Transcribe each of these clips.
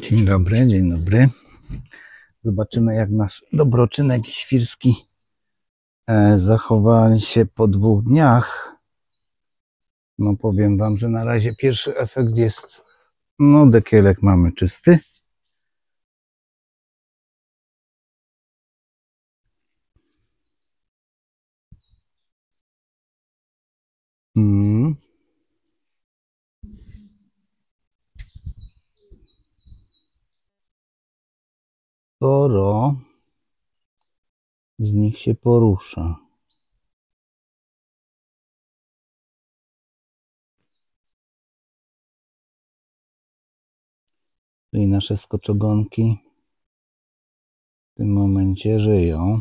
Dzień dobry, dzień dobry. Zobaczymy, jak nasz dobroczynek świrski zachowali się po 2 dniach. No powiem wam, że na razie pierwszy efekt jest, no dekielek mamy czysty. Sporo z nich się porusza. Czyli nasze skoczogonki w tym momencie żyją.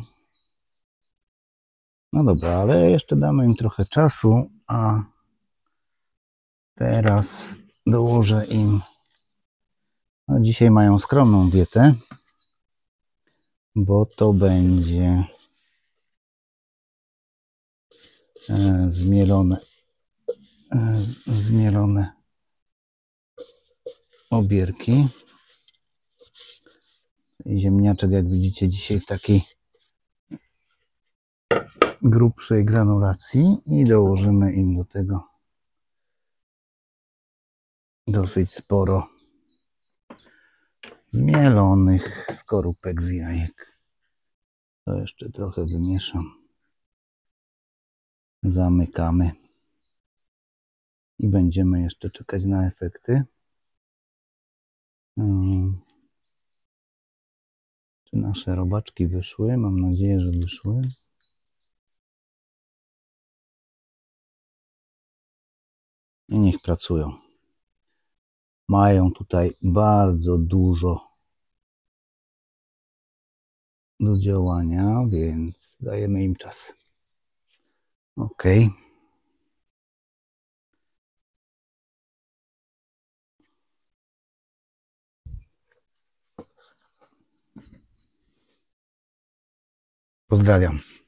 No dobra, ale jeszcze damy im trochę czasu, a teraz dołożę im, no dzisiaj mają skromną dietę, bo to będzie zmielone obierki. Ziemniaczek, jak widzicie, dzisiaj w takiej grubszej granulacji i dołożymy im do tego dosyć sporo zmielonych skorupek z jajek. To jeszcze trochę wymieszam. Zamykamy i będziemy jeszcze czekać na efekty. Czy nasze robaczki wyszły? Mam nadzieję, że wyszły. I niech pracują. Mają tutaj bardzo dużo do działania, więc dajemy im czas. Ok. Pozdrawiam.